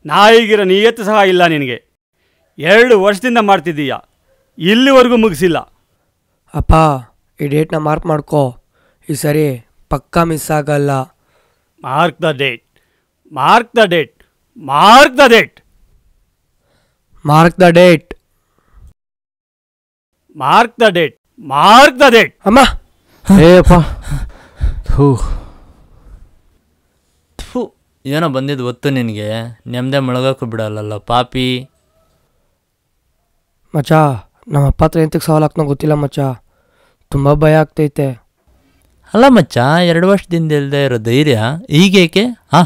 ನಾಯಿಗಿರೋ ನಿಯತ್ತು ಸಹ ಇಲ್ಲ ನಿನಗೆ. 2 ವರ್ಷದಿಂದ ಮಾಡ್ತಿದ್ದೀಯ, ಇಲ್ಲಿವರೆಗೂ ಮುಗಿಸಿಲ್ಲ. ಅಪ್ಪ ಈ ಡೇಟ್ನ ಮಾರ್ಕ್ ಮಾಡ್ಕೋ, ಈ ಸರಿ ಪಕ್ಕಾ ಮಿಸ್ ಆಗಲ್ಲ. Mark the date, mark the date, mark the date, mark the date, mark the date, mark the date. ಅಮ್ಮ ಏಪ್ಪ ಥೂ, ಏನೋ ಬಂದಿದ್ದು ಒತ್ತು ನಿನಗೆ, ನೆಮ್ಮದಿ ಮುಳುಗೋಕ್ಕೂ ಬಿಡಲ್ಲ ಪಾಪಿ. ಮಚ್ಚ ನಮ್ಮ ಅಪ್ಪ ಹತ್ರ ಎಂತಕ್ಕೆ ಸವಾಲು ಹಾಕ್ನೋ ಗೊತ್ತಿಲ್ಲ ಮಚ್ಚ, ತುಂಬ ಭಯ ಆಗ್ತೈತೆ. ಅಲ್ಲ ಮಚ್ಚ, 2 ವರ್ಷದಿಂದ ಇಲ್ಲದೆ ಇರೋ ಧೈರ್ಯ ಈಗೇಕೆ?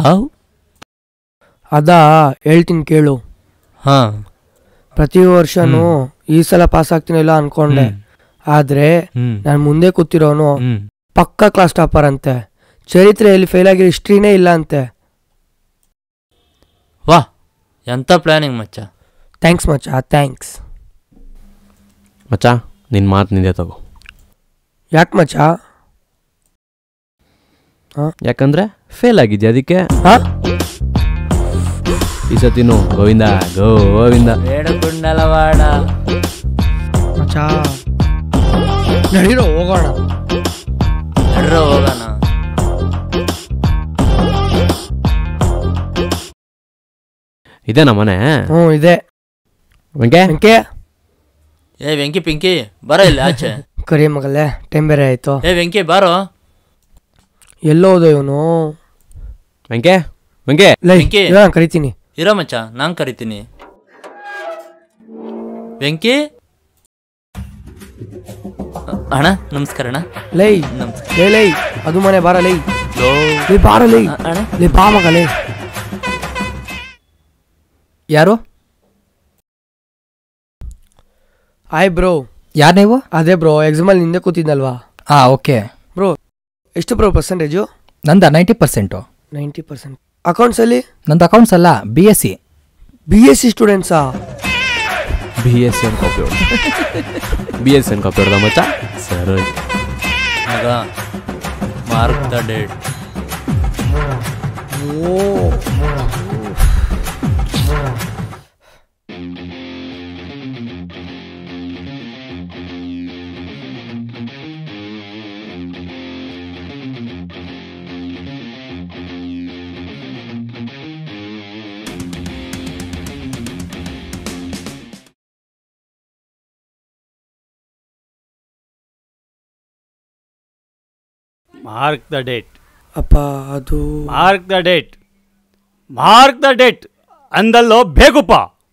ಅದಾ ಹೇಳ್ತೀನಿ ಕೇಳು. ಹಾಂ, ಪ್ರತಿ ವರ್ಷನೂ ಈ ಸಲ ಪಾಸ್ ಆಗ್ತೀನಿಲ್ಲ ಅನ್ಕೊಂಡೆ, ಆದರೆ ನಾನು ಮುಂದೆ ಕೂತಿರೋನು ಪಕ್ಕಾ ಕ್ಲಾಸ್ ಟಾಪರ್ ಅಂತೆ. ಚರಿತ್ರೆಯಲ್ಲಿ ಫೇಲ್ ಆಗಿರೋ ಹಿಸ್ಟ್ರಿನೇ ಇಲ್ಲ ಅಂತೆ. ವಾ, ಎಂಥ ಪ್ಲ್ಯಾನಿಂಗ್ ಮಚ್ಚ. ಥ್ಯಾಂಕ್ಸ್ ಮಚ್ಚ, ಥ್ಯಾಂಕ್ಸ್. ಮಚ್ಚ ನಿನ್ನ ಮಾತು ನಿಂದೆ ತಗೋ. ಯಾಕೆ ಮಚ್ಚ? ಯಾಕಂದ್ರೆ ಫೇಲ್ ಆಗಿದ್ಯಾ ಅದಕ್ಕೆ. ಈ ಸತಿನು ಗೋವಿಂದ ಗೋವಿಂದ. ಬೇಡ ಕುಂಡಲವಾಡ ಮಚ್ಚ ನಡೀರೋ ಹೋಗೋಣ. ನಡ್ರೋ ಹೋಗೋಣ. ಇದೇನಾ ಮನೆ? ಹ್ಞೂ ಇದೆ. ವೆಂಕೆ ವೆಂಕೆ, ಏ ವೆಂಕಿ ಪಿಂಕಿ ಬರೋ ಇಲ್ಲಿ ಆಚೆ. ಕರಿ ಮಗಲ್ಲೇ, ಟೈಮ್ ಬೇರೆ ಆಯಿತು. ಏ ವೆಂಕಿ ಬಾರೋ. ಎಲ್ಲೋದು ಇವನು? ವೆಂಕೆ ವೆಂಕೆ ವೆಂಕಿ ಕರಿತೀನಿ. ಇರೋ ಮಚ್ಚ, ನಾನು ಕರಿತೀನಿ. ವೆಂಕಿ ಅಣ್ಣ, ನಮಸ್ಕಾರ ಅಣ್ಣ. ಲೈ ನಮಸ್ಕಾರ. ಲೈ ಅದು ಮನೆ ಬಾರ ಲೈ. ಲೈ ಬಾರ ಲೈ. ಅಣ್ಣ ಲೈ ಬಾ ಮಗ ಲೈ. ಯಾರು? ಆಯ್ ಬ್ರೋ. ಯಾರು ನೀವು? ಅದೇ ಬ್ರೋ, ಎಕ್ಸಾಮಲ್ಲಿ ನಿಂದೆ ಕೂತಿದ್ನಲ್ವಾ? Okay bro. ಎಷ್ಟು ಬ್ರೋ ಪರ್ಸೆಂಟೇಜು? ನಂದ 90%. 90%. ಅಕೌಂಟ್ಸಲ್ಲಿ? ನಂದು ಅಕೌಂಟ್ಸ್ ಅಲ್ಲ, BSc. BSc ಸ್ಟೂಡೆಂಟ್ಸಾ? BSc ಅಂತ ಕಾಪಿ ಹೊಡೆದ. BSc ಅಂತ ಕಾಪಿ ಹೊಡೆದ ಮಚ್ಚ. ಸರಿ ಮಗ, mark the date. Mark the date. ಅಪ್ಪ ಅದು mark the date, mark the date ಅಂದಲ್ಲೋ ಬೇಕುಪ್ಪ.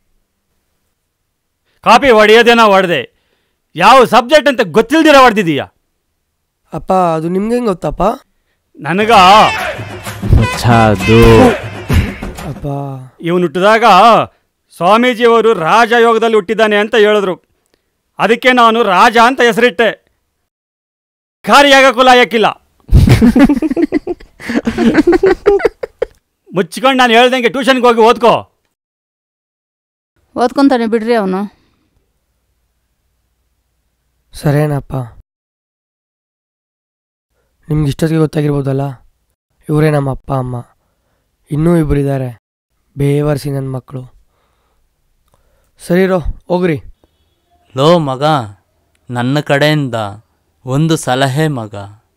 ಕಾಪಿ ಹೊಡೆಯೋದೇನೋ ಹೊಡೆದೆ, ಯಾವ ಸಬ್ಜೆಕ್ಟ್ ಅಂತ ಗೊತ್ತಿಲ್ದಿರ ಹೊಡೆದಿದ್ದೀಯ. ಅಪ್ಪ ಅದು ನಿಮ್ಗೆ ಹೆಂಗೆ ಗೊತ್ತಪ್ಪ? ನನಗ ಮಚ್ಚ ಅದು ಅಪ್ಪ ಇವನು ಹುಟ್ಟಿದಾಗ ಸ್ವಾಮೀಜಿಯವರು ರಾಜಯೋಗದಲ್ಲಿ ಹುಟ್ಟಿದ್ದಾನೆ ಅಂತ ಹೇಳಿದ್ರು. ಅದಕ್ಕೆ ನಾನು ರಾಜ ಅಂತ ಹೆಸರಿಟ್ಟೆ. ಕಾರ್ಯಾಗಕ್ಕೂ ಲಾಯಕ್ಕಿಲ್ಲ. ಮುಚ್ಕೊಂಡು ನಾನು ಹೇಳ್ದಂಗೆ ಟ್ಯೂಷನ್ಗೆ ಹೋಗಿ ಓದ್ಕೋ. ಓದ್ಕೊಂತಾನೆ ಬಿಡ್ರಿ ಅವನು. ಸರೇನಪ್ಪ. ನಿಮ್ಗೆ ಇಷ್ಟೊತ್ತಿಗೆ ಗೊತ್ತಾಗಿರ್ಬೋದಲ್ಲ, ಇವರೇ ನಮ್ಮ ಅಪ್ಪ ಅಮ್ಮ. ಇನ್ನೂ ಇಬ್ಬರಿದ್ದಾರೆ, ಬೇವರ್ಸಿ ನನ್ನ ಮಕ್ಕಳು. ಸರಿರೋ ಹೋಗ್ರಿ. ಲೋ ಮಗ, ನನ್ನ ಕಡೆಯಿಂದ ಒಂದು ಸಲಹೆ ಮಗ,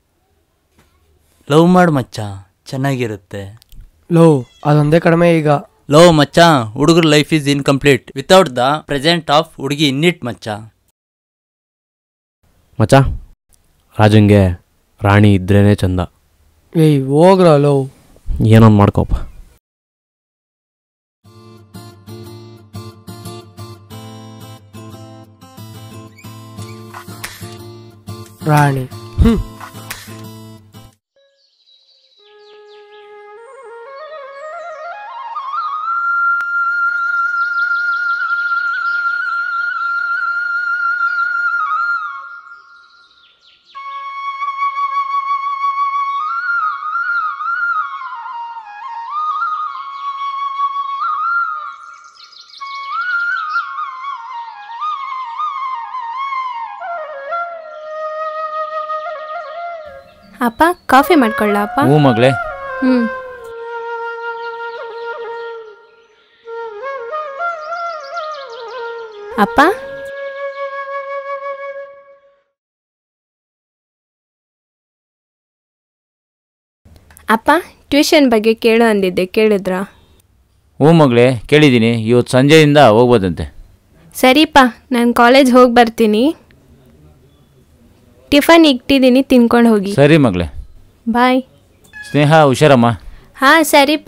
ಲವ್ ಮಾಡು ಮಚ್ಚ, ಚೆನ್ನಾಗಿರುತ್ತೆ. ಲೋ ಅದೊಂದೇ ಕಡಿಮೆ ಈಗ. ಲೋ ಮಚ್ಚ, ಹುಡುಗರ life is incomplete without the present of ಹುಡುಗಿ ಇನ್ನಿಟ್ ಮಚ್ಚ. ಮಚ್ಚ, ರಾಜಂಗೆ ರಾಣಿ ಇದ್ರೇನೆ ಚಂದ. ಏಯ್ ಹೋಗ್ರ ಲೋ. ಏನೊಂದು ಮಾಡ್ಕೋಪ. ರಾಣಿ ಅಪ್ಪ ಕಾಫಿ ಮಾಡ್ಕೊಳ್ಳ ಅಪ್ಪ? ಹ್ಞೂ ಮಗಳೇ. ಅಪ್ಪ ಅಪ್ಪ ಟ್ಯೂಷನ್ ಬಗ್ಗೆ ಕೇಳು ಅಂದಿದ್ದೆ, ಕೇಳಿದ್ರಾ? ಹ್ಞೂ ಮಗಳೇ, ಕೇಳಿದ್ದೀನಿ. ಇವತ್ತು ಸಂಜೆಯಿಂದ ಹೋಗ್ಬೋದಂತೆ. ಸರಿಪ್ಪ, ನಾನು ಕಾಲೇಜ್ ಹೋಗಿ ಬರ್ತೀನಿ. ಟಿಫನ್ ಇಟ್ಟಿದ್ದೀನಿ, ತಿನ್ಕೊಂಡು ಹೋಗಿ. ಸರಿ ಮಗಳೇ. ಬಾಯ್. ಸ್ನೇಹ, ಹುಷಾರಮ್ಮ. ಹಾಂ ಸರಿಪ್ಪ.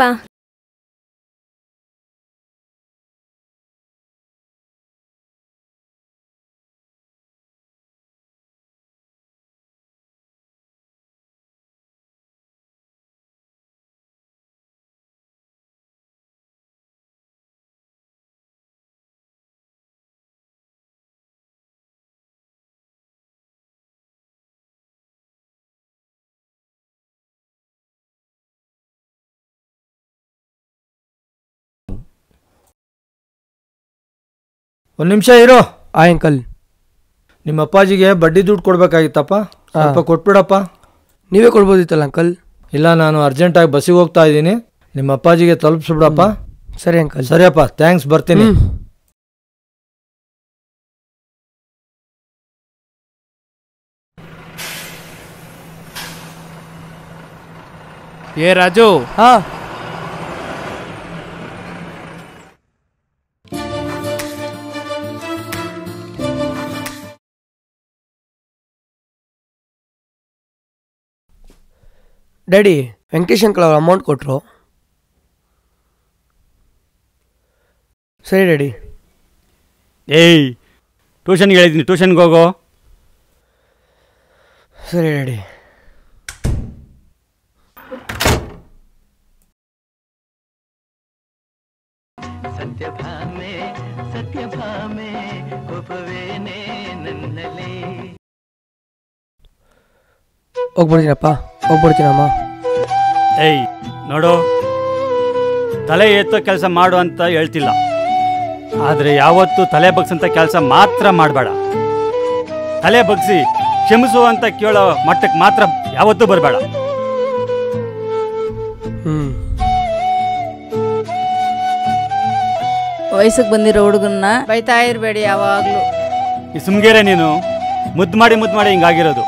ಒಂದು ನಿಮಿಷ ಇರೋ. ಅಂಕಲ್, ನಿಮ್ಮ ಅಪ್ಪಾಜಿಗೆ ಬಡ್ಡಿ ದುಡ್ಡು ಕೊಡ್ಬೇಕಾಗಿತ್ತಪ್ಪ, ಸ್ವಲ್ಪ ಕೊಟ್ಬಿಡಪ್ಪ. ನೀವೇ ಕೊಡ್ಬೋದಿತ್ತಲ್ಲ ಅಂಕಲ್. ಇಲ್ಲ, ನಾನು ಅರ್ಜೆಂಟಾಗಿ ಬಸ್ಸಿಗೆ ಹೋಗ್ತಾ ಇದ್ದೀನಿ, ನಿಮ್ಮ ಅಪ್ಪಾಜಿಗೆ ತಲುಪಿಸ್ಬಿಡಪ್ಪ. ಸರಿ ಅಂಕಲ್. ಸರಿಯಪ್ಪ, ಥ್ಯಾಂಕ್ಸ್, ಬರ್ತೀನಿ. ಏ ರಾಜು, ಹಾ ಡ್ಯಾಡಿ, ವೆಂಕಟೇಶ್ ಅಂಕಲ್ ಅವ್ರು ಅಮೌಂಟ್ ಕೊಟ್ಟರು. ಸರಿ ಡ್ಯಾಡಿ. ಏಯ್, ಟ್ಯೂಷನ್ಗೆ ಹೇಳಿದ್ದೀನಿ, ಟ್ಯೂಷನ್ಗೆ ಹೋಗೋ. ಸರಿ ಡ್ಯಾಡಿ. ಹೋಗ್ಬಿಡ್ತೀನಪ್ಪ, ಹೋಗ್ಬಿಡ್ತೀನಮ್ಮ. ಏಯ್ ನೋಡು, ತಲೆ ಎತ್ತೋ ಕೆಲಸ ಮಾಡು ಅಂತ ಹೇಳ್ತಿಲ್ಲ, ಆದರೆ ಯಾವತ್ತೂ ತಲೆ ಬಗ್ಸಂತ ಕೆಲಸ ಮಾತ್ರ ಮಾಡಬೇಡ. ತಲೆ ಬಗ್ಸಿ ಕ್ಷಮಿಸು ಅಂತ ಕೇಳೋ ಮಟ್ಟಕ್ಕೆ ಮಾತ್ರ ಯಾವತ್ತೂ ಬರಬೇಡ. ವಯಸ್ಸಿಗೆ ಬಂದಿರೋ ಹುಡುಗನ್ನ ಬೈತಾ ಇರಬೇಡಿ ಯಾವಾಗಲೂ. ಈ ಸುಮ್ಗೇರೆ ನೀನು, ಮುದ್ದು ಮಾಡಿ ಹಿಂಗಾಗಿರೋದು.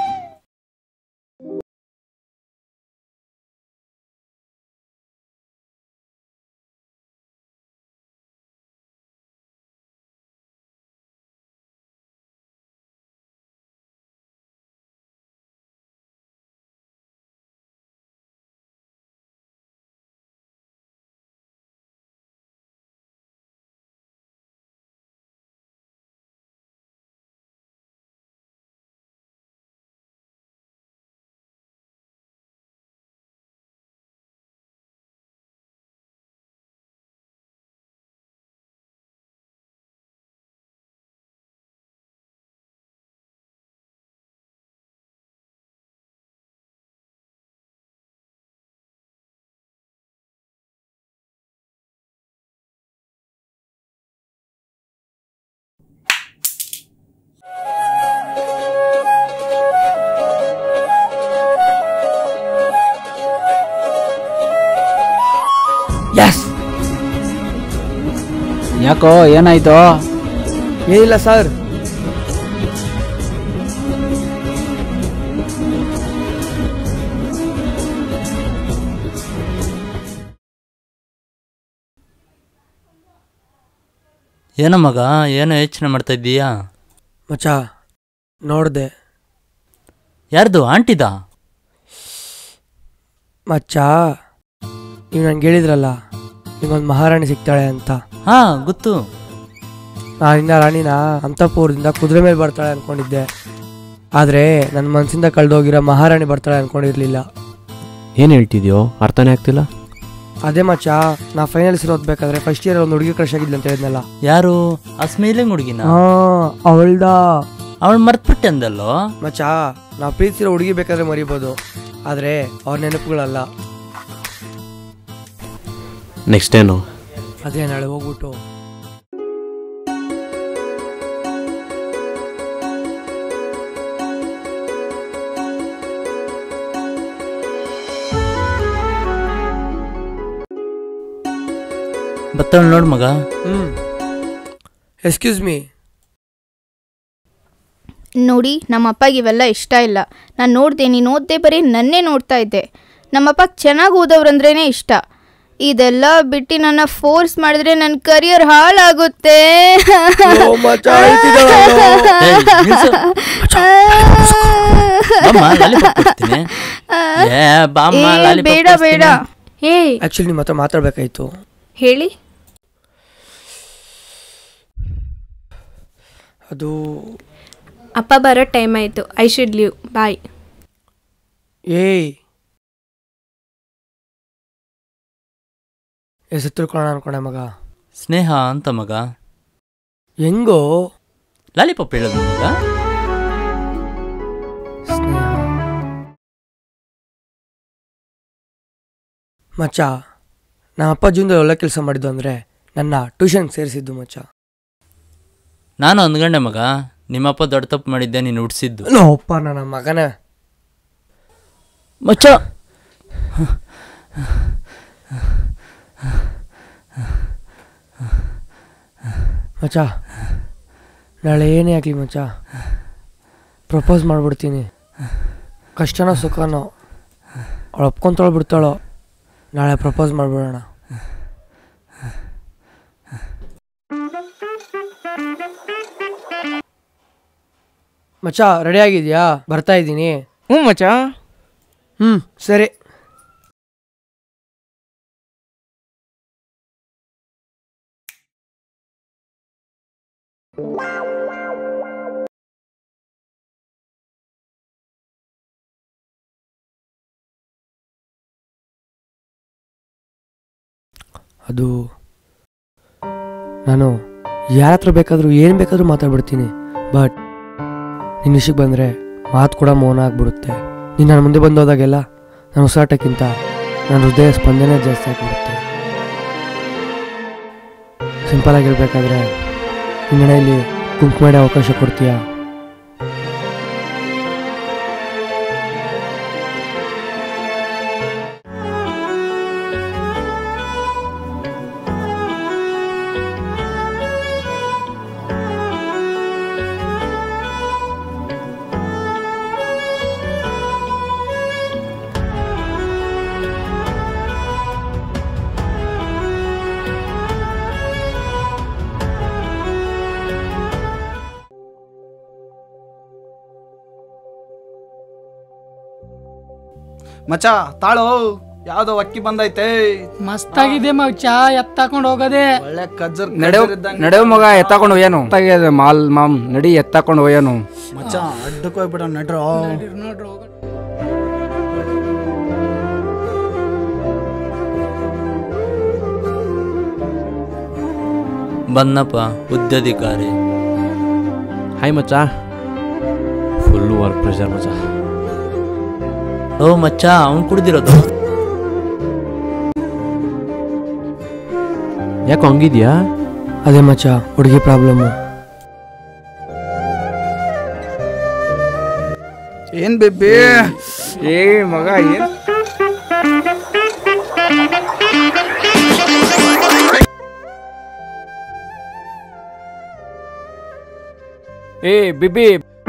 ಯಾಕೋ, ಏನಾಯ್ತು? ಏನಿಲ್ಲ ಸರ್. ಏನೋ ಮಗ, ಏನೋ ಯೋಚನೆ ಮಾಡ್ತಾ ಇದ್ದೀಯಾ? ಮಚ್ಚ, ನೋಡಿದೆ. ಯಾರ್ದು? ಆಂಟಿದ? ಮಚ್ಚ, ನೀವು ನಂಗೆ ಹೇಳಿದ್ರಲ್ಲ ನಿಮ್ಮೊಂದು ಮಹಾರಾಣಿ ಸಿಗ್ತಾಳೆ ಅಂತ. ಹಾ, ಗೊತ್ತು. ನಾನಿನ್ನ ರಾಣಿನ ಅಂತಪುರದಿಂದ ಕುದುರೆ ಮೇಲೆ ಬರ್ತಾಳೆ ಅನ್ಕೊಂಡಿದ್ದೆ, ಆದರೆ ನನ್ನ ಮನಸ್ಸಿಂದ ಕಳೆದೋಗಿರೋ ಮಹಾರಾಣಿ ಬರ್ತಾಳೆ ಅನ್ಕೊಂಡಿರ್ಲಿಲ್ಲ. ಏನು ಹೇಳ್ತಿದ್ಯೋ, ಅರ್ಥನೇ ಆಗ್ತಿಲ್ಲ. ಅದೇ ಮಚ್ಚ, ನಾ ಫೈನಲ್ಸ್ ಓದ್ಬೇಕಾದ್ರೆ ಫಸ್ಟ್ ಇಯರ್ ಒಂದು ಹುಡುಗಿ ಕ್ರಶ್ ಆಗಿದ್ಲು ಅಂತ ಹೇಳಿದ್ನಲ್ಲ. ಯಾರು? ಆ ಸ್ಮೈಲಿಂಗ್ ಹುಡುಗಿನ? ಅವಳ್ದ. ಅವಳು ಮರ್ತ್ಬಿಟ್ಟೆ ಅಂದಲ್ಲೋ. ಮಚ್ಚ, ನಾವು ಪ್ರೀತಿಸಿರೋ ಹುಡುಗಿ ಬೇಕಾದ್ರೆ ಮರಿಬೋದು, ಆದರೆ ಅವ್ರ ನೆನಪುಗಳಲ್ಲ. ನೆಕ್ಸ್ಟ್ ಏನು? ಅದೇ ನಾಳೆ ಹೋಗ್ಬಿಟ್ಟು ಬತ್ತವಳು ನೋಡು ಮಗ. ಎಕ್ಸ್ಕ್ಯೂಸ್ ಮೀ, ನೋಡಿ ನಮ್ಮಪ್ಪಗೆ ಇವೆಲ್ಲ ಇಷ್ಟ ಇಲ್ಲ. ನಾನು ನೋಡಿದೆ, ನೀನು ಓದ್ದೆ ಬರೀ ನನ್ನೇ ನೋಡ್ತಾ ಇದ್ದೆ. ನಮ್ಮಪ್ಪಗೆ ಚೆನ್ನಾಗಿ ಓದೋರಂದ್ರೇ ಇಷ್ಟ. ಇದೆಲ್ಲ ಬಿಟ್ಟು ನನ್ನ ಫೋರ್ಸ್ ಮಾಡಿದ್ರೆ ನನ್ನ ಕರಿಯರ್ ಹಾಳಾಗುತ್ತೆ. ಬೇಡ ಬೇಡ. ಆಕ್ಚುಲಿ ನಿಮ್ಮ ಹತ್ರ ಮಾತಾಡ್ಬೇಕಾಯ್ತು. ಹೇಳಿ. ಅದು ಅಪ್ಪ ಬರೋ ಟೈಮ್ ಆಯಿತು. I should leave. ಬಾಯ್. ಏಯ್ ಹೆಸರು ತಿಳ್ಕೊಳ್ಳೋಣ ಅನ್ಕೊಂಡೆ ಮಗ. ಸ್ನೇಹ ಅಂತ ಮಗ. ಹೆಂಗೋ ಲಾಲಿಪಾಪ್ ಹೇಳೋದು ಮಗ. ಮಚ್ಚ, ನಮ್ಮ ಅಪ್ಪ ಜೀವನದಲ್ಲಿ ಒಳ್ಳೆ ಕೆಲಸ ಮಾಡಿದ್ದು ಅಂದರೆ ನನ್ನ ಟ್ಯೂಷನ್ ಸೇರಿಸಿದ್ದು ಮಚ್ಚ. ನಾನು ಅಂದ್ಗಂಡೆ ಮಗ, ನಿಮ್ಮಪ್ಪ ದೊಡ್ಡ ತಪ್ಪು ಮಾಡಿದ್ದೆ, ನೀನು ಹುಡ್ಸಿದ್ದು. ಅಪ್ಪ ನನ್ನ ಮಗನೇ. ಮಚ್ಚ ಮಚ್ಚ, ನಾಳೆ ಏನೇ ಆಗಲಿ ಮಚ್ಚ, ಪ್ರಪೋಸ್ ಮಾಡಿಬಿಡ್ತೀನಿ. ಕಷ್ಟನೋ ಸುಖನೋ ಅವಳು ಒಪ್ಕೊಂತೊಳ್ ಬಿಡ್ತಾಳೋ, ನಾಳೆ ಪ್ರಪೋಸ್ ಮಾಡಿಬಿಡೋಣ. ಮಚ್ಚ ರೆಡಿ ಆಗಿದ್ಯಾ? ಬರ್ತಾ ಇದ್ದೀನಿ. ಮಚ್ಚ. ಸರಿ. ಅದು ನಾನು ಯಾರ ಹತ್ರ ಬೇಕಾದರೂ ಏನು ಬೇಕಾದರೂ ಮಾತಾಡ್ಬಿಡ್ತೀನಿ. ಬಟ್ ನಿನ್ನ ವಿಷಯಕ್ಕೆ ಬಂದರೆ ಮಾತು ಕೂಡ ಮೌನ ಆಗ್ಬಿಡುತ್ತೆ. ನೀನು ನನ್ನ ಮುಂದೆ ಬಂದು ಹೋದಾಗೆಲ್ಲ ನನ್ನ ಉಸಿರಾಟಕ್ಕಿಂತ ನನ್ನ ಹೃದಯ ಸ್ಪಂದನೆ ಜಾಸ್ತಿ ಆಗಿಬಿಡುತ್ತೆ. ಸಿಂಪಲ್ ಆಗಿರ್ಬೇಕಾದ್ರೆ ನಿನ್ನ ಮನೆಯಲ್ಲಿ ಗುಂಪು ಮಾಡಿ ಅವಕಾಶ ಕೊಡ್ತೀಯಾ? ಮಚ್ಚ ತಾಳೋ, ಯಾವ್ದೋ ಅಕ್ಕಿ ಬಂದೈತೆ. ಮಸ್ತಾಗಿದೆ ಮಚ್ಚ, ಎತ್ತಾಕೊಂಡು ಹೋಗದೆ. ಒಳ್ಳೆ ಕಜ್ಜರ್ ನಡೆವ ಮಗ, ಎತ್ತಾಕೊಂಡು ಹೋಯ್ಯನು. ಮಾಲ್ ಮಾಮ್ ನಡಿ, ಎತ್ತಾಕೊಂಡು ಹೋಯ್ಯನು. ಮಚ್ಚ ಅಡ್ಡಕ್ಕೆ ಹೋಗ್ಬಿಡ. ನಡ್ರೋ ನೋಡ್ರು. ಬನ್ನಪ್ಪ ಉದ್ಯೋಧಿಕಾರಿ. ಹಾಯ್ ಮಚ್ಚ. ಫುಲ್ ವರ್ಕ್ ಪ್ರೆಷರ್ ಮಚ್ಚ. ಓ ಮಚ್ಚ, ಅವ್ನು ಕುಡ್ದಿರೋದು. ಯಾಕೋ ಹಂಗಿದ್ಯಾ? ಅದೇ ಮಚ್ಚ, ಹುಡುಗಿ ಪ್ರಾಬ್ಲಮ್ಮು. ಏನ್ ಬೇಬಿ? ಏ ಮಗ, ಏನ್ ಏ ಬಿಬಿ.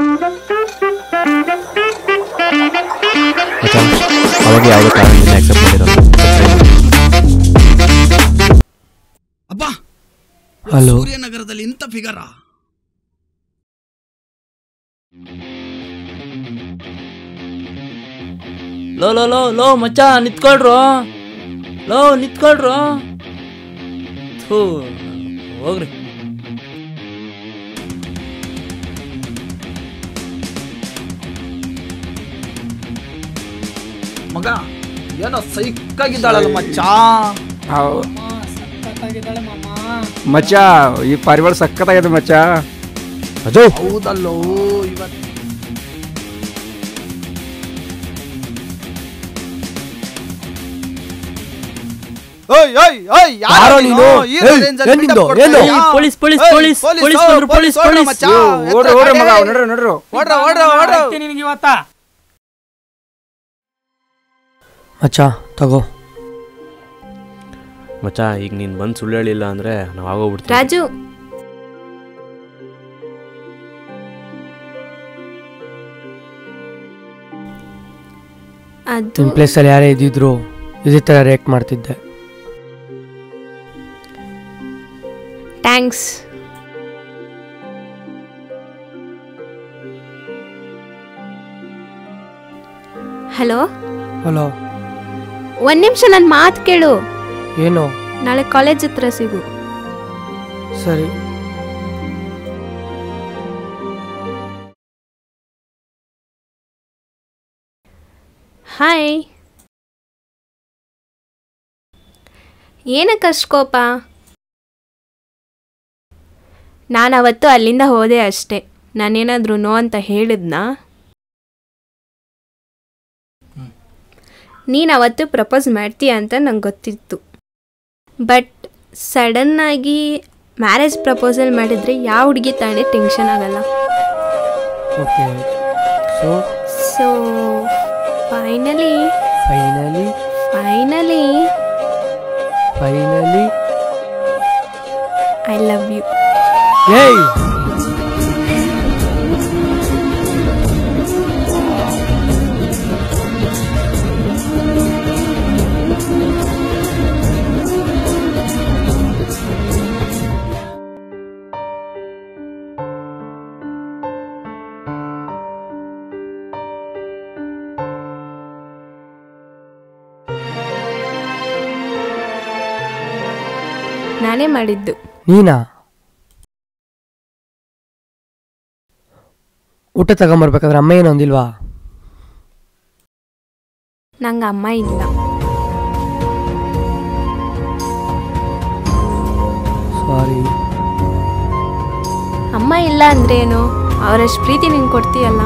ಅವಾಗ ಯಾವುದೇ ಕಾರಣದಿಂದ ಆಕ್ಸೆಪ್ಟ್ ಮಾಡಿರೋದು. ಅಬ್ಬಾ, ಹಲೋ, ಸೂರ್ಯನಗರದಲ್ಲಿ ಇಂಥ ಫಿಗರಾ? ಲೋ ಲೋ ಲೋ ಲೋ ಮಚ್ಚ, ನಿತ್ಕೊಳ್ರು. ಲೋ ನಿತ್ಕೊಳ್ರು. ಹೋಗ್ರಿ. ಮಗ ಏನೋ ಸೈಕಾಗಿದ್ದಾಳಲ್ಲ ಮಚ್ಚ. ಮಚ್ಚ, ಈ ಪರಿವಾರ ಸಖತ್ತಾಗಿದೆ ಮಚ್ಚ. ಅಜೋ ಹೌದಲ್ಲೋ. ಇವತ್ತು ಯಾರೋ ನೀನು? ಪೊಲೀಸ್ ಪೊಲೀಸ್ ಪೊಲೀಸ್ ಪೊಲೀಸ್ ಬಂದ್ರು. Police police. ಓಡ್ರಿ ಓಡ್ರಿ ಮಗ, ನಡ್ರಿ ನಡ್ರಿ. ನಿನಗೆ ಇವತ್ತ ಮಚ್ಚ ತಗೋ. ಮಚ್ಚ, ಈಗ ನೀನು ಬಂದು ಸುಳ್ಳು ಹೇಳಿಲ್ಲ ಅಂದರೆ ನಾವು ಆಗೋಗ್ಬಿಡ್ತೀವಿ. ರಾಜು, ಅದು ನಿನ್ನ ಪ್ಲೇಸಲ್ಲಿ ಯಾರೇ ಇದ್ದಿದ್ರು ಇದೇ ಥರ ರಿಯಾಕ್ಟ್ ಮಾಡ್ತಿದ್ದೆ. ಥ್ಯಾಂಕ್ಸ್. ಹಲೋ ಹಲೋ, ಒಂದು ನಿಮಿಷ ನನ್ನ ಮಾತು ಕೇಳು. ಏನು? ನಾಳೆ ಕಾಲೇಜ್ ಹತ್ರ ಸಿಗು. ಸರಿ. ಹಾಯ್. ಏನಕ್ಕೆ ಅಷ್ಟು ಕೋಪ? ನಾನು ಅವತ್ತು ಅಲ್ಲಿಂದ ಹೋದೆ ಅಷ್ಟೇ. ನಾನೇನಾದರೂ ನೋ ಅಂತ ಹೇಳಿದ್ನಾ? ನೀನು ಅವತ್ತು ಪ್ರಪೋಸ್ ಮಾಡ್ತೀಯ ಅಂತ ನಂಗೆ ಗೊತ್ತಿತ್ತು. ಬಟ್ ಸಡನ್ನಾಗಿ ಮ್ಯಾರೇಜ್ ಪ್ರಪೋಸಲ್ ಮಾಡಿದರೆ ಯಾವ ಹುಡುಗಿ ತಾನೇ ಟೆನ್ಷನ್ ಆಗಲ್ಲ. Okay. So finally finally finally finally I love you. ಏಯ್, ನಾನೇ ಮಾಡಿದ್ದು. ನೀನಾ? ಊಟ ತಗೊಂಬರ್ಬೇಕಾದ್ರೆ ಅಮ್ಮ ಏನು ಅಂದಿಲ್ವಾ? ನಂಗೆ ಅಮ್ಮ ಇಲ್ಲ. ಸಾರಿ. ಅಮ್ಮ ಇಲ್ಲ ಅಂದ್ರೆ ಏನು? ಅವರಷ್ಟು ಪ್ರೀತಿ ನಿಂಗೆ ಕೊಡ್ತೀಯಲ್ಲ.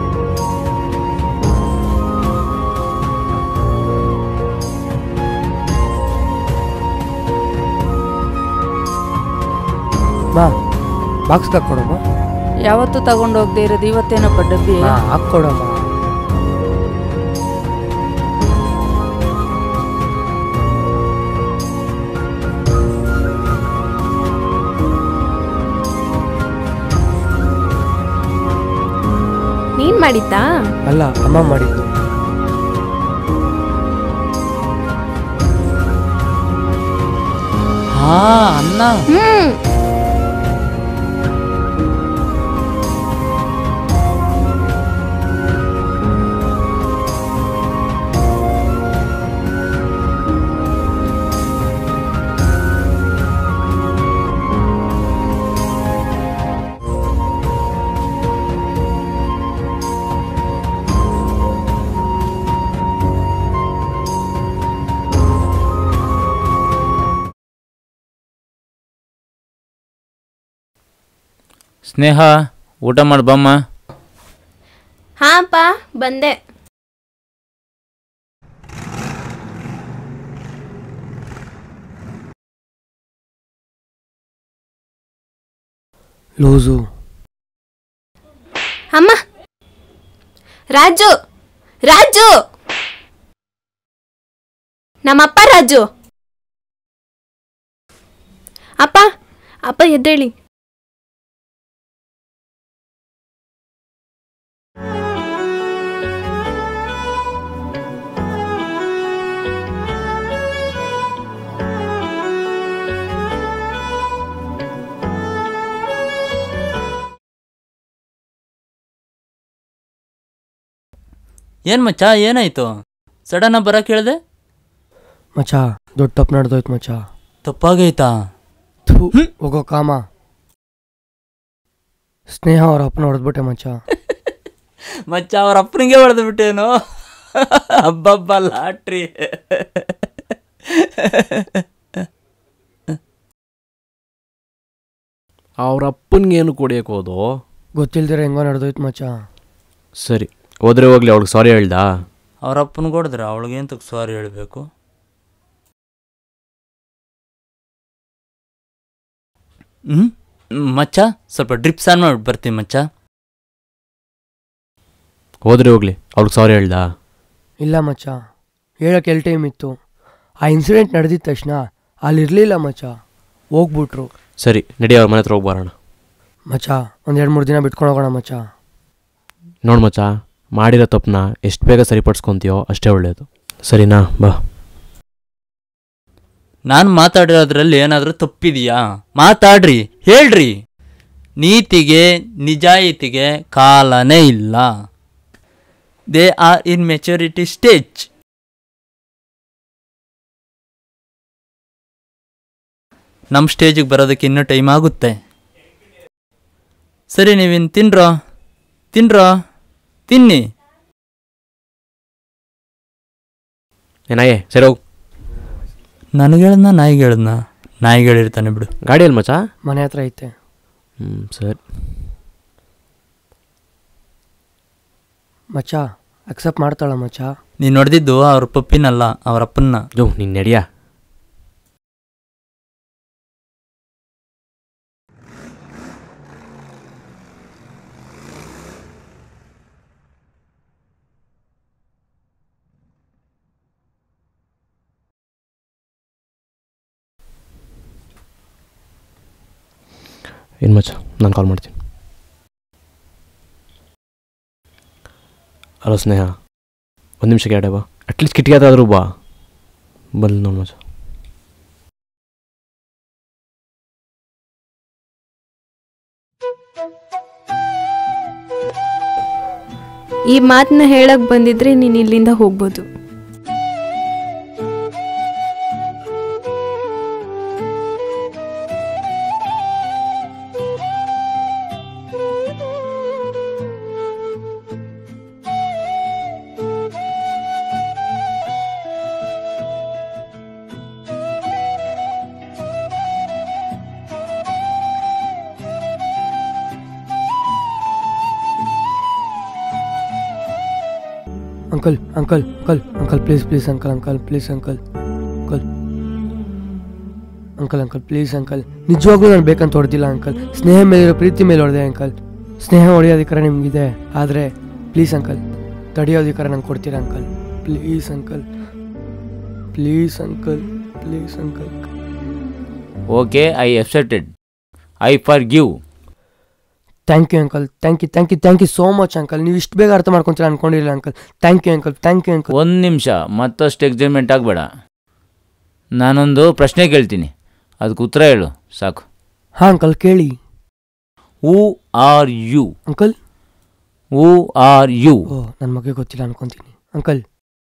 ಮಾ, ಬಾಕ್ಸ್ ಹಾಕ್ಕೊಡಮ್ಮ. ಯಾವತ್ತೂ ತಗೊಂಡು ಹೋಗದೆ ಇರೋದು ಇವತ್ತೇನಪ್ಪ ಡಬ್ಬಿ? ಹಾಕ್ಕೊಡಮ್ಮ. ನೀನ್ ಮಾಡಿದ್ದಾ? ಅಲ್ಲ, ಅಮ್ಮ ಮಾಡಿದ್ದು. ಹಾ, ಅನ್ನ. ಸ್ನೇಹ, ಊಟ ಮಾಡಿ ಬಮ್ಮ. ಹಾಂಪ್ಪ ಬಂದೆ. ಲೂಸು. ಅಮ್ಮ, ರಾಜು ರಾಜು, ನಮ್ಮಪ್ಪ ರಾಜು. ಅಪ್ಪ ಅಪ್ಪ ಎದ್ದೇಳಿ. ಏನು ಮಚ್ಚ, ಏನಾಯ್ತು? ಸಡನ್ನಾಗಿ ಬರೋಕೆ ಹೇಳಿದೆ. ಮಚ್ಚ, ದೊಡ್ಡ ತಪ್ಪು ನಡೆದೋಯ್ತು ಮಚ್ಚ. ತಪ್ಪಾಗೈತಾ? ಹೋಗೋ ಕಾಮ. ಸ್ನೇಹ ಅವ್ರ ಅಪ್ಪನ ಹೊಡೆದ್ಬಿಟ್ಟೆ ಮಚ್ಚ. ಮಚ್ಚ, ಅವ್ರ ಅಪ್ಪನಿಗೆ ಹೊಡೆದು ಬಿಟ್ಟೇನೋ. ಹಬ್ಬಬ್ಬ ಲಾಟ್ರಿ. ಅವ್ರ ಅಪ್ಪನಿಗೇನು ಕೊಡಿಯಕ್ಕೆ ಹೋದು? ಗೊತ್ತಿಲ್ದಿರ ಹೆಂಗೋ ನಡೆದೋಯ್ತು ಮಚ್ಚ. ಸರಿ, ಹೋದ್ರೆ ಹೋಗ್ಲಿ, ಅವಳಿಗೆ ಸಾರಿ ಹೇಳ್ದಾ? ಅವ್ರ ಅಪ್ಪನಿಗೆ ಹೊಡೆದ್ರೆ ಅವಳಿಗೆ ಎಂತಕ್ಕೆ ಸಾರಿ ಹೇಳಬೇಕು? ಮಚ್ಚ, ಸ್ವಲ್ಪ ಡ್ರಿಪ್ಸ್ ಆನ್ ಮಾಡಿ ಬರ್ತೀನಿ ಮಚ್ಚ. ಹೋದ್ರೆ ಹೋಗ್ಲಿ, ಅವಳಿಗೆ ಸಾರಿ ಹೇಳ್ದಾ? ಇಲ್ಲ ಮಚ್ಚ, ಹೇಳೋಕೆ ಎಲ್ಲಿ ಟೈಮ್ ಇತ್ತು. ಆ ಇನ್ಸಿಡೆಂಟ್ ನಡೆದಿದ್ದ ತಕ್ಷಣ ಅಲ್ಲಿರಲಿಲ್ಲ ಮಚ್ಚ, ಹೋಗ್ಬಿಟ್ರು. ಸರಿ, ನಡಿ, ಅವ್ರ ಮನೆ ಹತ್ರ ಹೋಗಿ ಬರೋಣ. ಮಚ್ಚ, ಒಂದು 2-3 ದಿನ ಬಿಟ್ಕೊಂಡು ಹೋಗೋಣ ಮಚ್ಚ. ನೋಡು ಮಚ್ಚ, ಮಾಡಿರೋ ತಪ್ಪನ್ನ ಎಷ್ಟು ಬೇಗ ಸರಿಪಡಿಸ್ಕೊತೀಯೋ ಅಷ್ಟೇ ಒಳ್ಳೆಯದು. ಸರಿನಾ? ಬಾ. ನಾನು ಮಾತಾಡಿರೋದ್ರಲ್ಲಿ ಏನಾದರೂ ತಪ್ಪಿದೆಯಾ? ಮಾತಾಡ್ರಿ, ಹೇಳ್ರಿ. ನೀತಿಗೆ ನಿಜಾಯಿತಿಗೆ ಕಾಲನೇ ಇಲ್ಲ. They are in maturity stage. ನಮ್ಮ ಸ್ಟೇಜಿಗೆ ಬರೋದಕ್ಕೆ ಇನ್ನೂ ಟೈಮ್ ಆಗುತ್ತೆ. ಸರಿ, ನೀವಿನ್ನು ತಿನ್ರೋ ತಿನ್ನಿ. ಏನಾಯೇ ಸರಿ ಹೋಗು. ನನಗೆ ಹೇಳದ್ನ ನಾಯಿಗೆ ಹೇಳದ್ನ? ನಾಯಿಗೆ ಹೇಳಿರ್ತಾನೆ ಬಿಡು. ಗಾಡಿಯಲ್ಲಿ ಮಚ್ಚ? ಮನೆ ಹತ್ರ ಐತೆ. ಸರಿ ಮಚ್ಚ ಅಕ್ಸೆಪ್ಟ್ ಮಾಡ್ತಾಳ ಮಚ್ಚ? ನೀನು ನೋಡ್ದಿದ್ದು ಅವ್ರ ಪಪ್ಪಿನಲ್ಲ, ಅವ್ರ ಅಪ್ಪನ್ನ. ನೀನು ನಡಿಯಾ. ಏನು ಮಚ್ಚ, ನಾನು ಕಾಲ್ ಮಾಡ್ತೀನಿ. ಹಲೋ ಸ್ನೇಹ, ಒಂದು ನಿಮಿಷಕ್ಕೆ ಎರಡೇ ಬಾ. ಅಟ್ಲೀಸ್ಟ್ ಕಿಟಕಿಯಾದ್ರೂ ಬಾ. ಬಂದು ನೋಡಿ ಮಚ್ಚ. ಈ ಮಾತನ್ನ ಹೇಳಕ್ ಬಂದಿದ್ರೆ ನೀನು ಇಲ್ಲಿಂದ ಹೋಗ್ಬೋದು. Uncle uncle uncle uncle please please uncle uncle please uncle uncle uncle uncle please uncle. ನಿಜವಾಗ್ಲೂ ನಾನು ಬೇಕಂತ ಹೊಡೆದಿಲ್ಲ ಅಂಕಲ್. ಸ್ನೇಹ ಮೇಲಿರೋ ಪ್ರೀತಿ ಮೇಲೆ ಹೊಡೆದೆ ಅಂಕಲ್. ಸ್ನೇಹ ಹೊಡೆಯೋದಕ್ಕಾರ ನಿಮಗಿದೆ, ಆದರೆ ಪ್ಲೀಸ್ ಅಂಕಲ್ ತಡೆಯೋದಕ್ಕಾರ ನಂಗೆ ಕೊಡ್ತೀರಾ uncle? Please uncle, please uncle, please uncle. Okay, I accepted. I forgive. Thank you uncle, thank you thank you thank you so much uncle. ನೀವು ಇಷ್ಟು ಬೇಗ ಅರ್ಥ ಮಾಡ್ಕೊತೀರ ಅನ್ಕೊಂಡಿರಲಿಲ್ಲ uncle. Thank you uncle, thank you uncle. ಒಂದು ನಿಮಿಷ, ಮತ್ತಷ್ಟು excitement ಆಗಬೇಡ. ನಾನೊಂದು ಪ್ರಶ್ನೆ ಕೇಳ್ತೀನಿ, ಅದಕ್ಕೆ ಉತ್ತರ ಹೇಳು ಸಾಕು. ಹಾಂ ಅಂಕಲ್, ಕೇಳಿ. Who are you uncle? Who are you? ಓ, ನನ್ನ ಮಗ ಗೊತ್ತಿಲ್ಲ ಅನ್ಕೊತೀನಿ ಅಂಕಲ್.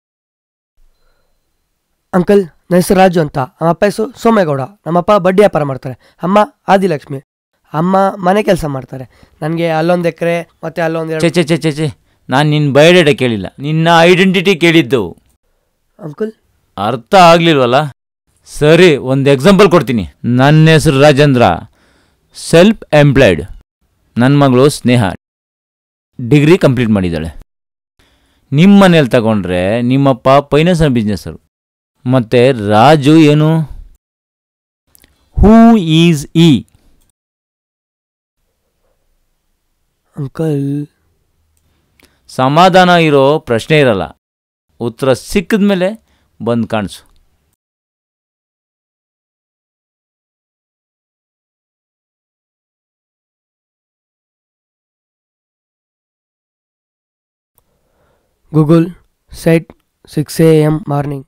ಅಂಕಲ್, ನನ್ನ ಹೆಸರು ರಾಜು ಅಂತ. ನಮ್ಮ ಅಪ್ಪ ಹೆಸರು ಸೋಮೇಗೌಡ. ನಮ್ಮಪ್ಪ ಬಡ್ಡಿ ವ್ಯಾಪಾರ ಮಾಡ್ತಾರೆ. ಅಮ್ಮ ಆದಿಲಕ್ಷ್ಮಿ. ಅಮ್ಮ ಮನೆ ಕೆಲಸ ಮಾಡ್ತಾರೆ. ನನಗೆ ಅಲ್ಲೊಂದು ಎಕರೆ ಮತ್ತೆ ಅಲ್ಲೊಂದು. ಚೆ ನಾನು ನಿನ್ನ ಬಯೋಡೇಟಾ ಕೇಳಿಲ್ಲ, ನಿನ್ನ ಐಡೆಂಟಿಟಿ ಕೇಳಿದ್ದು. ಅಂಕಲ್ ಅರ್ಥ ಆಗ್ಲಿಲ್ವಲ್ಲ? ಸರಿ, ಒಂದು ಎಕ್ಸಾಂಪಲ್ ಕೊಡ್ತೀನಿ. ನನ್ನ ಹೆಸರು ರಾಜೇಂದ್ರ, ಸೆಲ್ಫ್ ಎಂಪ್ಲಾಯ್ಡ್. ನನ್ನ ಮಗಳು ಸ್ನೇಹ ಡಿಗ್ರಿ ಕಂಪ್ಲೀಟ್ ಮಾಡಿದ್ದಾಳೆ. ನಿಮ್ಮ ಮನೇಲಿ ತಗೊಂಡ್ರೆ ನಿಮ್ಮಪ್ಪ ಫೈನಾನ್ಸ್ ಬಿಸ್ನೆಸ್ಸರು. ಮತ್ತು ರಾಜು ಏನು? ಹೂ ಈಸ್ ಈ? ಅಂಕಲ್ ಸಮಾಧಾನ ಇರೋ ಪ್ರಶ್ನೆ ಇರಲ್ಲ. ಉತ್ತರ ಸಿಕ್ಕಿದ ಮೇಲೆ ಬಂದು ಕಾಣಿಸು. Google set 6 AM morning.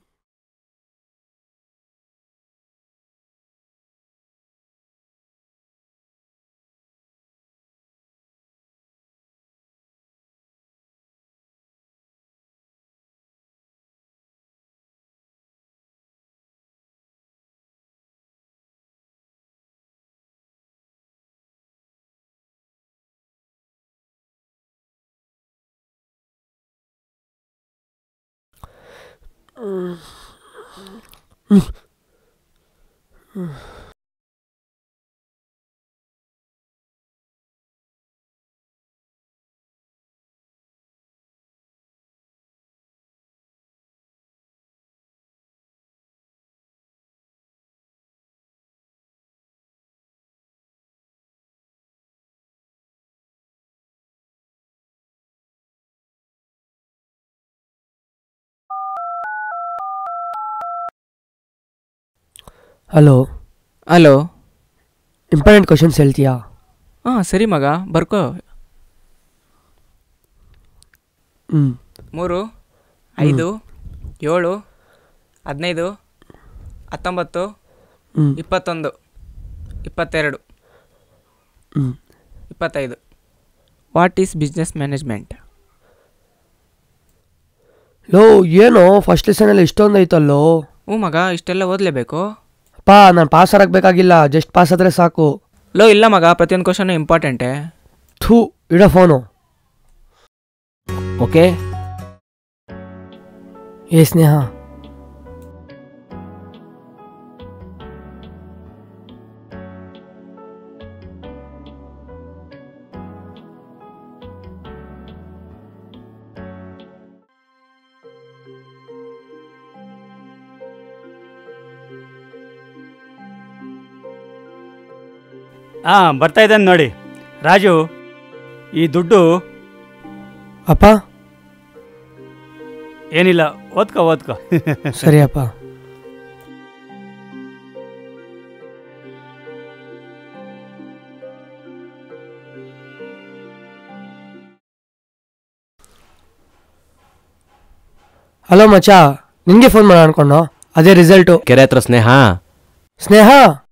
Hello hello, important questions ಹೇಳ್ತೀಯಾ? ಹಾಂ ಸರಿ ಮಗ, ಬರ್ಕೋ. 3 5 7 15 19 21 22 25. What is business management? ಲೋ ಏನೋ ಫಸ್ಟ್ ಲೆಸನಲ್ಲಿ ಇಷ್ಟೊಂದು ಐತಲ್ಲೋ. ಹ್ಞೂ ಮಗ, ಇಷ್ಟೆಲ್ಲ ಓದಲೇಬೇಕು? ಅಪ್ಪ ನಾನು ಪಾಸ್ ಆಗಬೇಕಾಗಿಲ್ಲ, ಜಸ್ಟ್ ಪಾಸ್ ಆದರೆ ಸಾಕು. ಲೋ ಇಲ್ಲ ಮಗ, ಪ್ರತಿಯೊಂದು ಕ್ವಶನ್ ಇಂಪಾರ್ಟೆಂಟೇ. ಥೂ ಇಡೋ ಫೋನು. ಓಕೆ ಏ ಸ್ನೇಹ, ಬರ್ತಾ ಇದ್ದಾನೆ ನೋಡಿ. ರಾಜು, ಈ ದುಡ್ಡು. ಅಪ್ಪ ಏನಿಲ್ಲ, ಓದ್ಕೋ. ಸರಿ ಅಪ್ಪ. ಹಲೋ ಮಚ್ಚಾ, ನಿನಗೆ ಫೋನ್ ಮಾಡೋಣ ಅನ್ಕೊಂಡು. ಅದೇ ರಿಸಲ್ಟು. ಕೆರೆ ಹತ್ರ Sneha. Sneha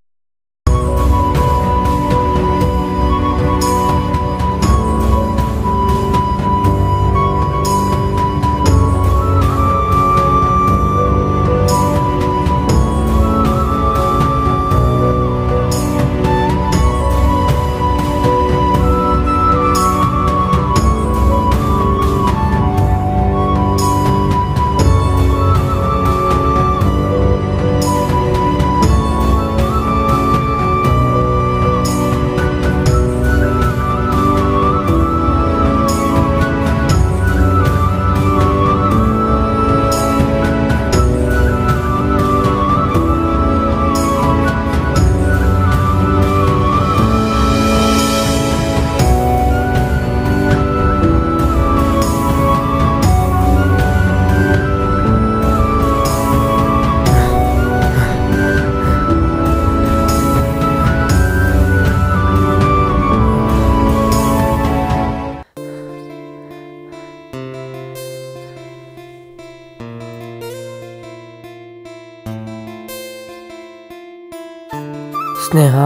Sneha.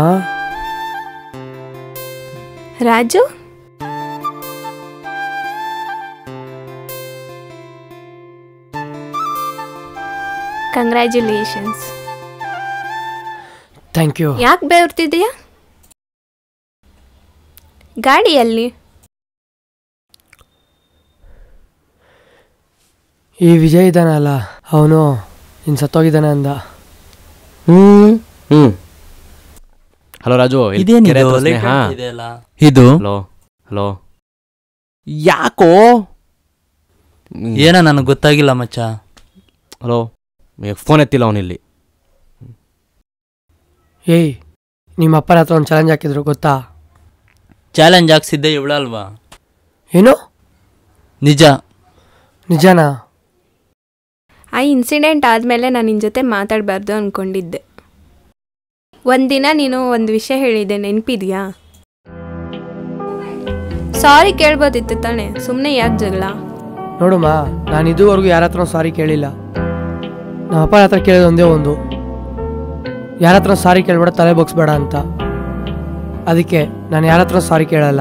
Raju, congratulations. Thank you. ಯಾಕೆ ಬೇರ್ತಿದೆಯಾ? ಗಾಡಿಯಲ್ಲಿ ಈ ವಿಜಯ್ ಇದ್ದಾನಲ್ಲ, ಅವನು ಇನ್ನು ಸತ್ತೋಗಿದ್ದಾನೆ ಅಂದ. ಹಲೋ ರಾಜು, ಇದೇನಿದು? ಇದು ಹಲೋ ಯಾಕೋ ಏನೋ ನನಗೆ ಗೊತ್ತಾಗಿಲ್ಲ ಮಚ್ಚ. ಹಲೋ, ಫೋನ್ ಎತ್ತಿಲ್ಲ ಅವನಿಲ್ಲಿ. ಏಯ್, ನಿಮ್ಮ ಅಪ್ಪನ ಹತ್ರ ಒಂದು ಚಾಲೆಂಜ್ ಹಾಕಿದ್ರು ಗೊತ್ತಾ? ಚಾಲೆಂಜ್ ಹಾಕ್ಸಿದ್ದೆ ಇವಳಲ್ವಾ? ಏನು? ನಿಜ. ನಿಜನಾ? ಆ ಇನ್ಸಿಡೆಂಟ್ ಆದಮೇಲೆ ನಾನು ನಿನ್ನ ಜೊತೆ ಮಾತಾಡಬಾರ್ದು ಅಂದ್ಕೊಂಡಿದ್ದೆ. ಒಂದಿನ ನೀನು ಒಂದು ವಿಷಯ ಹೇಳಿದ್ದೆ, ನೆನಪಿದೆಯಾ? ಸಾರಿ ಕೇಳ್ಬೋದಿತ್ತು ತಾನೆ, ಸುಮ್ಮನೆ ಯಾಕೆ ಜಗಳ? ನೋಡುಮ್ಮ, ನಾನು ಇದುವರೆಗೂ ಯಾರ ಹತ್ರ ಸಾರಿ ಕೇಳಿಲ್ಲ. ನಮ್ಮ ಅಪ್ಪನ ಹತ್ರ ಕೇಳಿದ ಒಂದೇ ಒಂದು, ಯಾರ ಹತ್ರ ಸಾರಿ ಕೇಳಬೇಡ, ತಲೆ ಬಗ್ಸ್ಬೇಡ ಅಂತ. ಅದಕ್ಕೆ ನಾನು ಯಾರ ಹತ್ರ ಸಾರಿ ಕೇಳಲ್ಲ.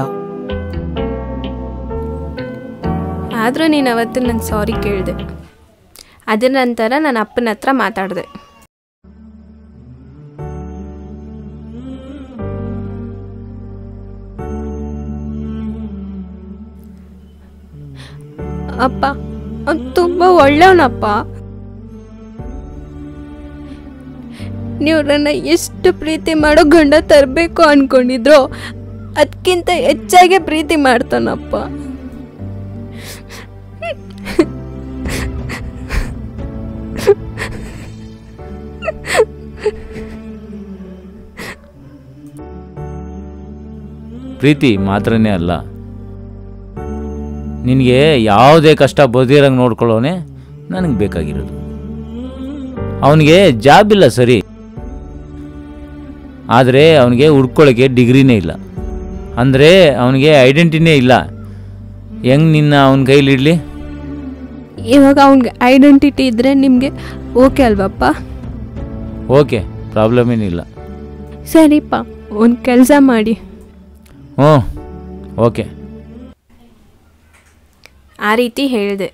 ಆದರೂ ನೀನು ಅವತ್ತು ನಾನು ಸಾರಿ ಕೇಳಿದೆ. ಅದರ ನಂತರ ನನ್ನ ಅಪ್ಪನ ಹತ್ರ ಮಾತಾಡಿದೆ. ಅಪ್ಪ ಅವ್ನು ತುಂಬ ಒಳ್ಳೆಯವನಪ್ಪ. ನೀವು ನನ್ನ ಎಷ್ಟು ಪ್ರೀತಿ ಮಾಡೋ ಗಂಡ ತರಬೇಕು ಅಂದ್ಕೊಂಡಿದ್ರು ಅದಕ್ಕಿಂತ ಹೆಚ್ಚಾಗೆ ಪ್ರೀತಿ ಮಾಡ್ತಾನಪ್ಪ. ಪ್ರೀತಿ ಮಾತ್ರನೇ ಅಲ್ಲ, ನಿನಗೆ ಯಾವುದೇ ಕಷ್ಟ ಬದಿರಂಗೆ ನೋಡ್ಕೊಳ್ಳೋನೆ ನನಗೆ ಬೇಕಾಗಿರೋದು. ಅವನಿಗೆ ಜಾಬ್ ಇಲ್ಲ ಸರಿ, ಆದರೆ ಅವನಿಗೆ ಹುಡ್ಕೊಳ್ಳೋಕ್ಕೆ ಡಿಗ್ರಿನೇ ಇಲ್ಲ. ಅಂದರೆ ಅವನಿಗೆ ಐಡೆಂಟಿಟಿನೇ ಇಲ್ಲ. ಹೆಂಗೆ ನಿನ್ನ ಅವನ ಕೈಲಿಡಲಿ? ಇವಾಗ ಅವ್ನಿಗೆ ಐಡೆಂಟಿಟಿ ಇದ್ದರೆ ನಿಮಗೆ ಓಕೆ ಅಲ್ವಪ್ಪ? ಓಕೆ, ಪ್ರಾಬ್ಲಮ್ ಏನಿಲ್ಲ. ಸರಿಪ್ಪ, ಒಂದು ಕೆಲಸ ಮಾಡಿ. ಹ್ಞೂ ಓಕೆ. ಆ ರೀತಿ ಹೇಳಿದೆ.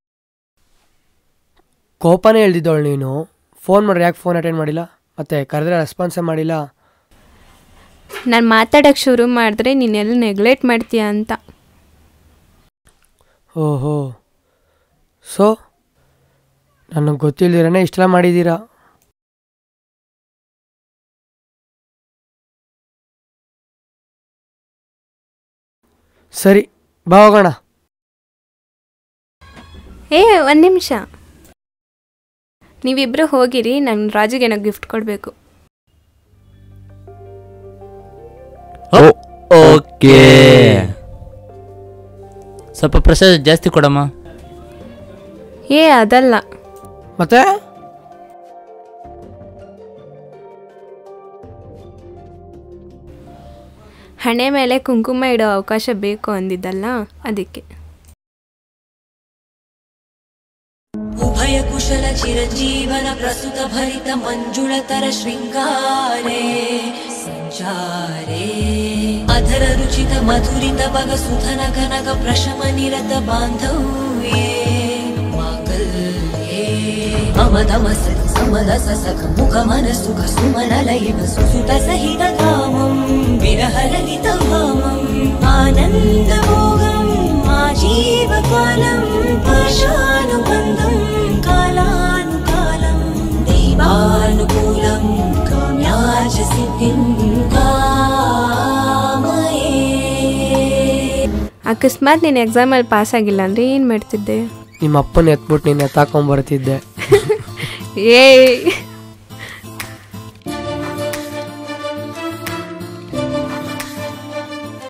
ಕೋಪನೇ ಹೇಳ್ದಿದ್ದವಳು ನೀನು. ಫೋನ್ ಮಾಡ್ರೆ ಯಾಕೆ ಫೋನ್ ಅಟೆಂಡ್ ಮಾಡಿಲ್ಲ? ಮತ್ತೆ ಕರೆದ್ರೆ ರೆಸ್ಪಾನ್ಸೇ ಮಾಡಿಲ್ಲ. ನಾನು ಮಾತಾಡೋಕ್ಕೆ ಶುರು ಮಾಡಿದ್ರೆ ನೀನೆಲ್ಲ ನೆಗ್ಲೆಕ್ಟ್ ಮಾಡ್ತೀಯ ಅಂತ. ಓಹೋ, ಸೊ ನನಗೆ ಗೊತ್ತಿಲ್ದಿರನೇ ಇಷ್ಟೆಲ್ಲ ಮಾಡಿದ್ದೀರಾ. ಸರಿ, ಬಾ ಹೋಗೋಣ. ಒಂದು ನಿಮಿಷ, ನೀವಿಬ್ಬರು ಹೋಗಿರಿ, ನಾನು ರಾಜುಗೆ ಏನೋ ಗಿಫ್ಟ್ ಕೊಡಬೇಕು. ಓಕೆ, ಸ್ವಲ್ಪ ಪ್ರಸಾದ ಜಾಸ್ತಿ ಕೊಡಮ್ಮ. ಅದಲ್ಲ. ಮತ್ತೆ ಹಣೆ ಮೇಲೆ ಕುಂಕುಮ ಇಡೋ ಅವಕಾಶ ಬೇಕು ಅಂದಿದ್ದಲ್ಲ, ಅದಕ್ಕೆ. ಉಭಯ ಕುಶಲ ಚಿರಜೀವನ ಪ್ರಸ್ತುತ ಭರಿತ ಮಂಜುಳತರ ಶೃಂಗಾರೇ ಸಂಚಾರೇ ಅಧರ ರುಚಿತ ಮಧುರಿತ ಬಗ ಸುಧನ ಕನಕ ಪ್ರಶಮ ನಿರತ ಬಾಂಧವ್ಯೇ ಮಾಂಗಲ್ಯೇ ಮಮದಮ ಸತಿ ಸಮದ ಸಸಕ ಮುಖ ಮನ ಸುಖ ಸುಮನ ಲಯಿವ ಸುಸುತ ಸಹಿತ ಕಾಮಂ ವಿರಹಲಲಿತ ಭಾಮಂ ಆನಂದ ಭೋಗಂ ಆಜೀವಕಾಲಂ ಪಾಶಾನುಬಂಧಂ ಕಾಲಾನುಕಾಲಂ ದೈವಾನುಕೂಲಂ ಕಾಮ್ಯಾಚ ಸಿದ್ಧಿಂ ಕಾಮಯೇ. ಅಕಸ್ಮಾತ್ ನೀನು ಎಕ್ಸಾಮಲ್ಲಿ ಪಾಸ್ ಆಗಿಲ್ಲ ಅಂದರೆ ಏನು ಮಾಡ್ತಿದ್ದೆ? ನಿಮ್ಮ ಅಪ್ಪನ ಎತ್ಬಿಟ್ಟು ನೀನು ಎತ್ತಾಕೊಂಬರ್ತಿದ್ದೆ. ಏ